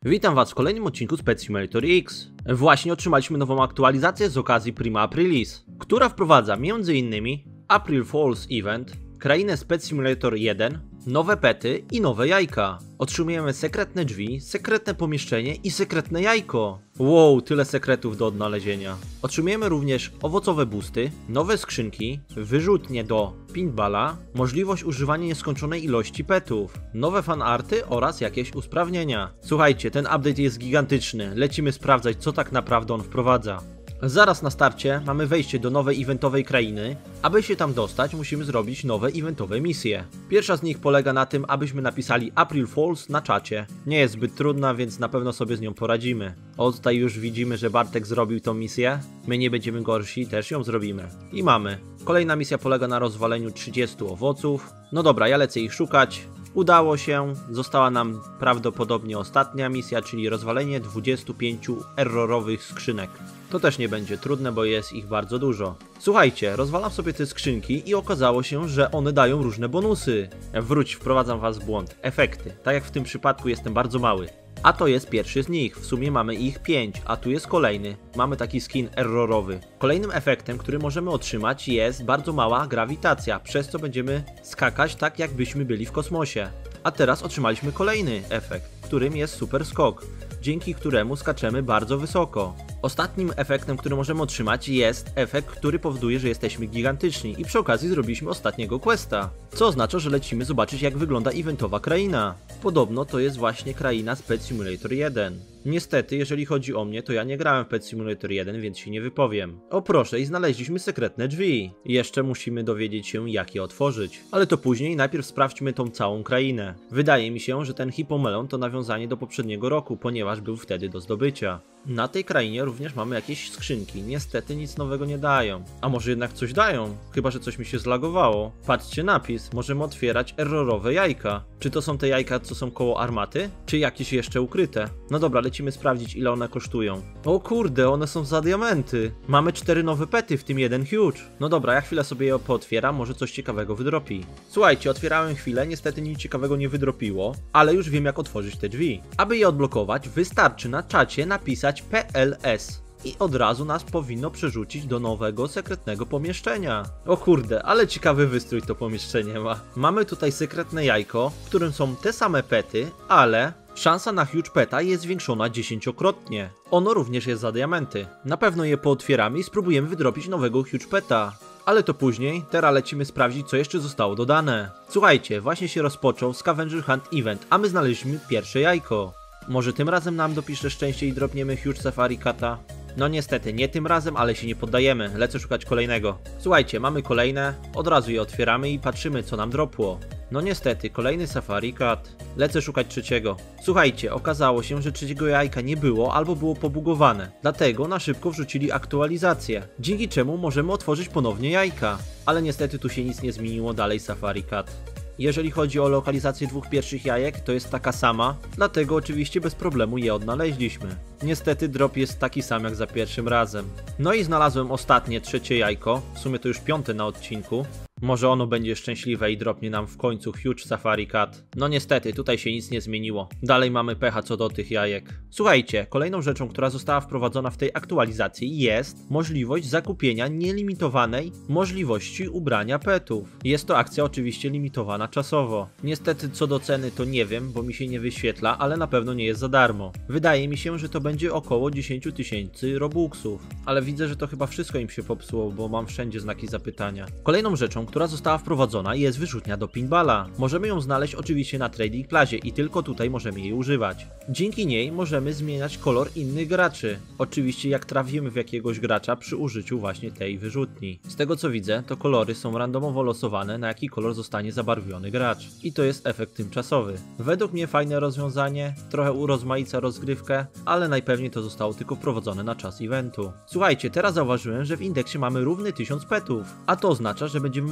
Witam Was w kolejnym odcinku z Pet Simulator X. Właśnie otrzymaliśmy nową aktualizację z okazji Prima Aprilis, która wprowadza m.in. April Falls Event, krainę z Pet Simulator 1, nowe pety i nowe jajka. Otrzymujemy sekretne drzwi, sekretne pomieszczenie i sekretne jajko. Wow, tyle sekretów do odnalezienia. Otrzymujemy również owocowe boosty, nowe skrzynki, wyrzutnie do pinballa, możliwość używania nieskończonej ilości petów, nowe fanarty oraz jakieś usprawnienia. Słuchajcie, ten update jest gigantyczny, lecimy sprawdzać, co tak naprawdę on wprowadza. Zaraz na starcie mamy wejście do nowej eventowej krainy. Aby się tam dostać, musimy zrobić nowe eventowe misje. Pierwsza z nich polega na tym, abyśmy napisali April Falls na czacie. Nie jest zbyt trudna, więc na pewno sobie z nią poradzimy. O, tutaj już widzimy, że Bartek zrobił tą misję. My nie będziemy gorsi, też ją zrobimy. I mamy. Kolejna misja polega na rozwaleniu 30 owoców. No dobra, ja lecę ich szukać. Udało się, została nam prawdopodobnie ostatnia misja, czyli rozwalenie 25 errorowych skrzynek. To też nie będzie trudne, bo jest ich bardzo dużo. Słuchajcie, rozwalam sobie te skrzynki i okazało się, że one dają różne bonusy. Wprowadzam was w błąd. Efekty. Tak jak w tym przypadku jestem bardzo mały. A to jest pierwszy z nich, w sumie mamy ich 5, a tu jest kolejny. Mamy taki skin errorowy. Kolejnym efektem, który możemy otrzymać, jest bardzo mała grawitacja, przez co będziemy skakać tak, jakbyśmy byli w kosmosie. A teraz otrzymaliśmy kolejny efekt, którym jest super skok, dzięki któremu skaczemy bardzo wysoko. Ostatnim efektem, który możemy otrzymać, jest efekt, który powoduje, że jesteśmy gigantyczni i przy okazji zrobiliśmy ostatniego questa. Co oznacza, że lecimy zobaczyć, jak wygląda eventowa kraina. Podobno to jest właśnie kraina z Pet Simulator 1. Niestety, jeżeli chodzi o mnie, to ja nie grałem w Pet Simulator 1, więc się nie wypowiem. O proszę, i znaleźliśmy sekretne drzwi. Jeszcze musimy dowiedzieć się, jak je otworzyć. Ale to później, najpierw sprawdźmy tą całą krainę. Wydaje mi się, że ten hipomelon to nawiązanie do poprzedniego roku, ponieważ był wtedy do zdobycia. Na tej krainie również mamy jakieś skrzynki, niestety nic nowego nie dają. A może jednak coś dają? Chyba że coś mi się zlagowało. Patrzcie napis, możemy otwierać errorowe jajka. Czy to są te jajka, co są koło armaty? Czy jakieś jeszcze ukryte? No dobra, lecimy sprawdzić, ile one kosztują. O kurde, one są za diamenty. Mamy 4 nowe pety, w tym jeden huge. No dobra, ja chwilę sobie je pootwieram, może coś ciekawego wydropi. Słuchajcie, otwierałem chwilę, niestety nic ciekawego nie wydropiło, ale już wiem, jak otworzyć te drzwi. Aby je odblokować, wystarczy na czacie napisać PLS. I od razu nas powinno przerzucić do nowego, sekretnego pomieszczenia. O kurde, ale ciekawy wystrój to pomieszczenie ma. Mamy tutaj sekretne jajko, w którym są te same pety, ale szansa na huge peta jest zwiększona 10-krotnie. Ono również jest za diamenty. Na pewno je pootwieramy i spróbujemy wydropić nowego huge peta. Ale to później, teraz lecimy sprawdzić, co jeszcze zostało dodane. Słuchajcie, właśnie się rozpoczął Scavenger Hunt Event, a my znaleźliśmy pierwsze jajko. Może tym razem nam dopisze szczęście i dropniemy huge Safari Cata? No niestety, nie tym razem, ale się nie poddajemy, lecę szukać kolejnego. Słuchajcie, mamy kolejne, od razu je otwieramy i patrzymy, co nam dropło. No niestety, kolejny Safari Cat. Lecę szukać trzeciego. Słuchajcie, okazało się, że trzeciego jajka nie było albo było pobugowane. Dlatego na szybko wrzucili aktualizację, dzięki czemu możemy otworzyć ponownie jajka. Ale niestety tu się nic nie zmieniło, dalej Safari Cat. Jeżeli chodzi o lokalizację dwóch pierwszych jajek, to jest taka sama, dlatego oczywiście bez problemu je odnaleźliśmy. Niestety drop jest taki sam jak za pierwszym razem. No i znalazłem ostatnie, trzecie jajko, w sumie to już 5. na odcinku. Może ono będzie szczęśliwe i dropnie nam w końcu huge Safari Cat. No niestety, tutaj się nic nie zmieniło. Dalej mamy pecha co do tych jajek. Słuchajcie, kolejną rzeczą, która została wprowadzona w tej aktualizacji jest możliwość zakupienia nielimitowanej możliwości ubrania petów. Jest to akcja oczywiście limitowana czasowo. Niestety co do ceny to nie wiem, bo mi się nie wyświetla, ale na pewno nie jest za darmo. Wydaje mi się, że to będzie około 10 000 robuxów. Ale widzę, że to chyba wszystko im się popsuło, bo mam wszędzie znaki zapytania. Kolejną rzeczą, która została wprowadzona, jest wyrzutnia do pinballa. Możemy ją znaleźć oczywiście na Trading Plazie i tylko tutaj możemy jej używać. Dzięki niej możemy zmieniać kolor innych graczy. Oczywiście jak trafimy w jakiegoś gracza przy użyciu właśnie tej wyrzutni. Z tego co widzę, to kolory są randomowo losowane, na jaki kolor zostanie zabarwiony gracz. I to jest efekt tymczasowy. Według mnie fajne rozwiązanie, trochę urozmaica rozgrywkę, ale najpewniej to zostało tylko wprowadzone na czas eventu. Słuchajcie, teraz zauważyłem, że w indeksie mamy równy 1000 petów, a to oznacza, że będziemy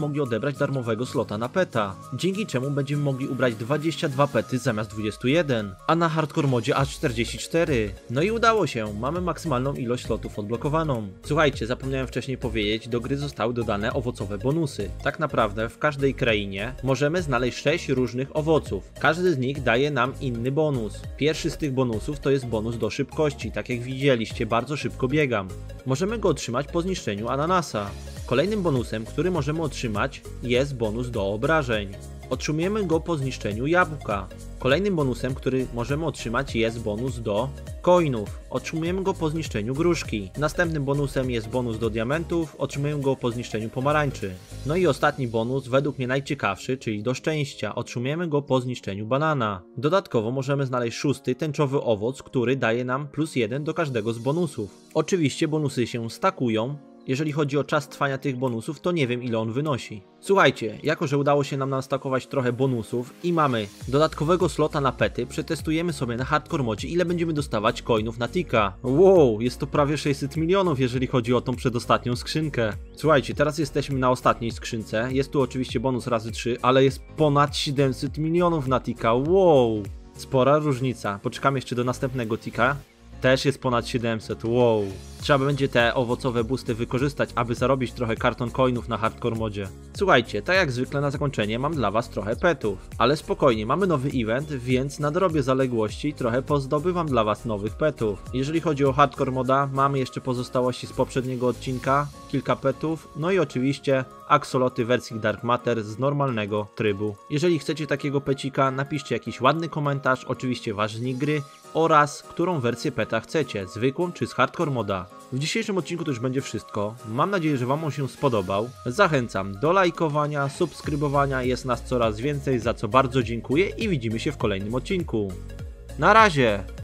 mogli odebrać darmowego slota na peta, dzięki czemu będziemy mogli ubrać 22 pety zamiast 21, a na hardcore modzie aż 44. No i udało się, mamy maksymalną ilość slotów odblokowaną. Słuchajcie, zapomniałem wcześniej powiedzieć, do gry zostały dodane owocowe bonusy. Tak naprawdę w każdej krainie możemy znaleźć 6 różnych owoców. Każdy z nich daje nam inny bonus. Pierwszy z tych bonusów to jest bonus do szybkości, tak jak widzieliście, bardzo szybko biegam. Możemy go otrzymać po zniszczeniu ananasa. Kolejnym bonusem, który możemy otrzymać, jest bonus do obrażeń. Otrzymujemy go po zniszczeniu jabłka. Kolejnym bonusem, który możemy otrzymać, jest bonus do coinów. Otrzymujemy go po zniszczeniu gruszki. Następnym bonusem jest bonus do diamentów. Otrzymujemy go po zniszczeniu pomarańczy. No i ostatni bonus, według mnie najciekawszy, czyli do szczęścia. Otrzymujemy go po zniszczeniu banana. Dodatkowo możemy znaleźć 6. tęczowy owoc, który daje nam +1 do każdego z bonusów. Oczywiście bonusy się stakują. Jeżeli chodzi o czas trwania tych bonusów, to nie wiem ile on wynosi. Słuchajcie, jako że udało się nam nastakować trochę bonusów i mamy dodatkowego slota na pety, przetestujemy sobie na hardcore modzie, ile będziemy dostawać coinów na tika. Wow, jest to prawie 600 milionów, jeżeli chodzi o tą przedostatnią skrzynkę. Słuchajcie, teraz jesteśmy na ostatniej skrzynce, jest tu oczywiście bonus razy 3, ale jest ponad 700 milionów na tika, wow. Spora różnica, poczekamy jeszcze do następnego tika. Też jest ponad 700, wow. Trzeba będzie te owocowe boosty wykorzystać, aby zarobić trochę karton coinów na hardcore modzie. Słuchajcie, tak jak zwykle na zakończenie mam dla was trochę petów. Ale spokojnie, mamy nowy event, więc nadrobię zaległości i trochę pozdobywam dla was nowych petów. Jeżeli chodzi o hardcore moda, mamy jeszcze pozostałości z poprzedniego odcinka, kilka petów, no i oczywiście axoloty wersji Dark Matter z normalnego trybu. Jeżeli chcecie takiego pecika, napiszcie jakiś ładny komentarz, oczywiście wasz nick gry oraz którą wersję peta chcecie, zwykłą czy z hardcore moda. W dzisiejszym odcinku to już będzie wszystko. Mam nadzieję, że wam on się spodobał. Zachęcam do lajkowania, subskrybowania, jest nas coraz więcej, za co bardzo dziękuję i widzimy się w kolejnym odcinku. Na razie!